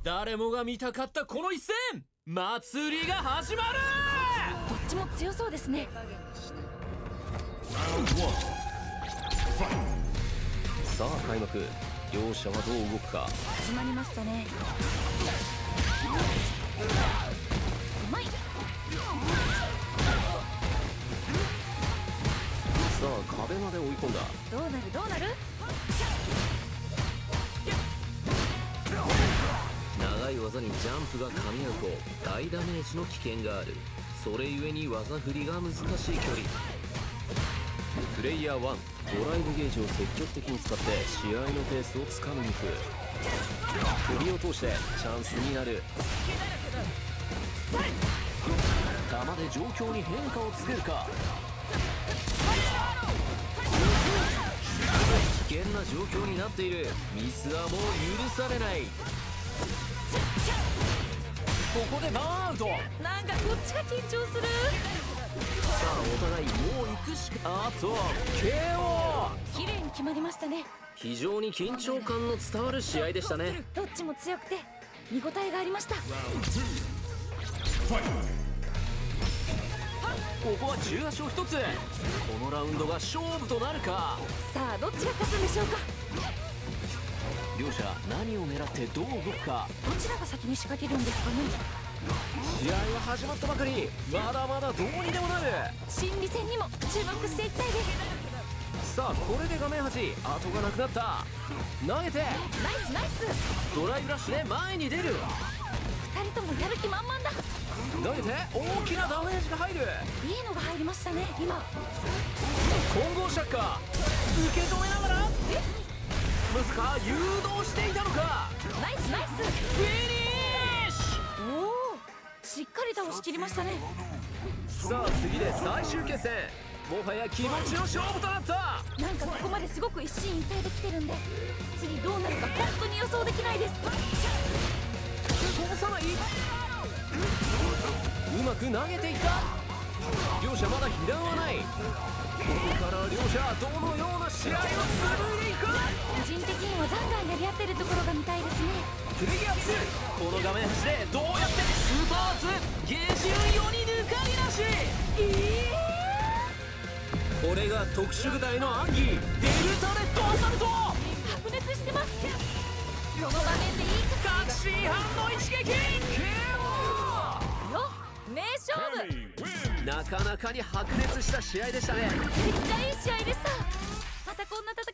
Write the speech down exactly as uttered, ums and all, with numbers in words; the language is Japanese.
誰もが見たかったこの一戦、祭りが始まる。 どっちも強そうですね。 さあ開幕、両者はどう動くか。 始まりましたね。うまい。さあ壁まで追い込んだ。 どうなるどうなる。 長い技にジャンプが噛み合うと大ダメージの危険がある。それゆえに技振りが難しい距離。プレイヤーワン、ドライブゲージを積極的に使って試合のペースをつかみに行く。首を通してチャンスになる。球で状況に変化をつけるか。危険な状況になっている。ミスはもう許されない。 ここでバーンアウト。 なんかこっちが緊張する。 さあお互いもう行くしか。あっと ケーオー。 綺麗に決まりましたね。 非常に緊張感の伝わる試合でしたね。 どっちも強くて見応えがありました。 ここはじゅうはちをひとつ。このラウンドが勝負となるか。 さあどっちが勝つんでしょうか。 両者何を狙ってどう動くか。 どちらが先に仕掛けるんですかね。 試合は始まったばかり。まだまだどうにでもなる。 心理戦にも注目していきたいです。 さあこれで画面端、後がなくなった。投げてナイスナイス。 ドライブラッシュで前に出る。 ふたりともやる気満々だ。 投げて大きなダメージが入る。 いいのが入りましたね今。 混合シャッカー受け止めながら、まさか誘導していたのか。 ナイスナイス。 フィニッシュ。 おお、しっかり倒しきりましたね。 さあ次で最終決戦。もはや気持ちの勝負となった。 なんかここまですごく一進一退できてるんで、次どうなるか本当に予想できないです。 通さない。うまく投げていった。両者まだ被弾はない。ここから両者どのような試合を紡いでいくか。 個人的にはガンガンやり合ってるところが見たいですね。 プレイヤーツー、この画面端でどうやってスーパーツゲージ運用に抜かりなし。 えこれが特殊部隊の暗技、デルタレッドアサルト。 白熱してます。この場面でいいか。 確信犯の一撃 ケーオー。 よっ、名勝負。 なかなかに白熱した試合でしたね。 めっちゃいい試合でした。またこんな戦